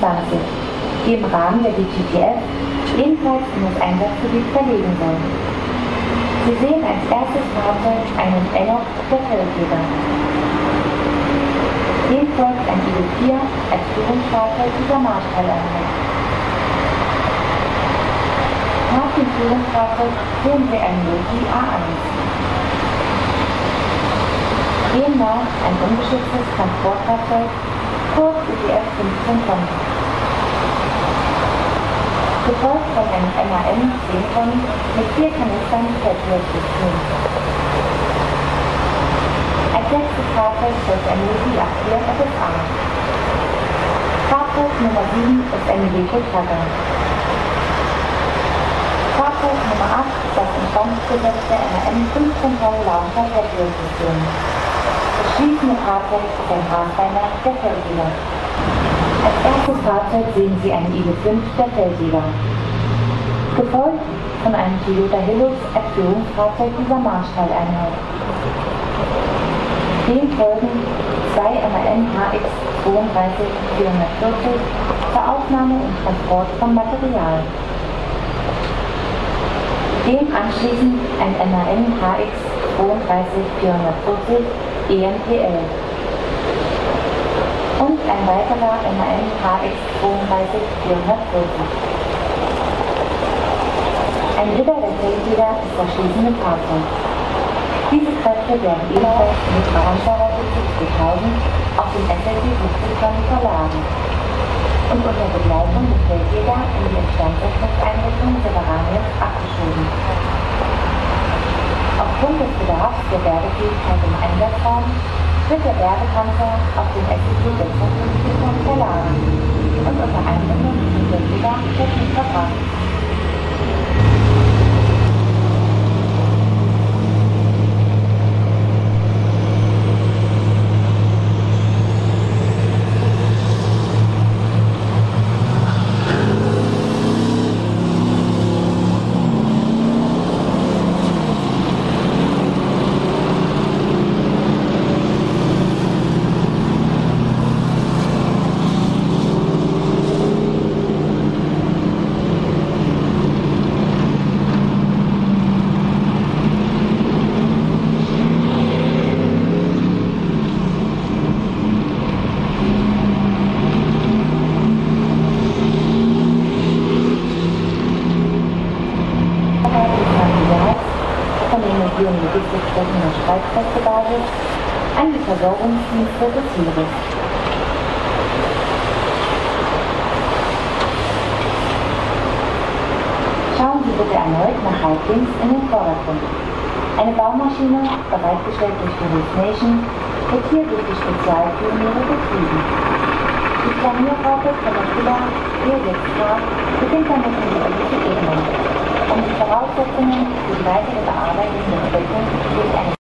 25, die im Rahmen der DGTF ebenfalls in das Einsatzgebiet verlegen soll. Sie sehen als erstes Fahrzeug einen Ellock der Feldjäger. Dem folgt ein IL-4 als Führungsfahrzeug dieser Marschalleinheit. Nach dem Führungsfahrzeug sehen wir einen Loki A1. Demnach ein ungeschütztes Transportfahrzeug, kurz UTF 15 Tonnen. Gefolgt von einem MAN 10 Tonnen mit 4 Kanistern Feldhöhe-System. Als letztes Fahrzeug folgt ein Loki A4 FSA. Fahrzeug Nummer 7 ist ein Iveco-Tagger. Fahrzeug Nummer 8 das instandsgesetzte MAN 15 Tonnen Launcher Feldhöhe-System. Das schließende Fahrzeug ist ein Pathfinder der Feldjäger. Als erstes Fahrzeug sehen Sie einen IG-5 der Feldjäger, gefolgt von einem Toyota Hilux als Führungsfahrzeug dieser Marschalleinheit. Dem folgen 2 MAN HX 32440 zur Aufnahme und Transport von Material. Dem anschließend ein MAN HX 32440 EMPL und ein weiterer MAN HX 32440. Ein Ritter der Feldjäger ist das schließende Fahrzeug. Diese Kräfte werden ebenfalls mit Bahnfahrer 70.000 auf dem SLT 70 Tonnen verladen und unter Begleitung des Feldjäger in die Instandsetzungseinrichtung Severanius abgeschoben. Aufgrund des Bedarfs der Bergefähigkeit im Einsatzraum wird der Bergepanzer auf dem SLT 56 Tonnen verladen und unter Einbindung des Feldjäger technisch verbracht. Logistikstreckener Streitkräftebasis an die Versorgungsdienste des Heeres. Schauen Sie bitte erneut nach halb links in den Vordergrund. Eine Baumaschine, bereitgestellt durch Heroes Nation, wird hier durch die Spezialpioniere betrieben. Die Planierraupe Caterpillar E6K beginnt damit in die örtliche Ebene, um die Voraussetzungen für die weitere Bearbeitung der Fläche durch eine